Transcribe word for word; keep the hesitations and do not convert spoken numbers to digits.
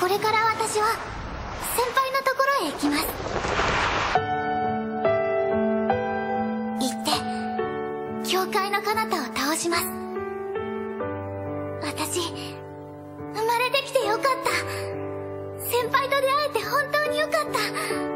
これから私は先輩のところへ行きます。行って教会の彼方を倒します。私生まれてきてよかった。先輩と出会えて本当によかった。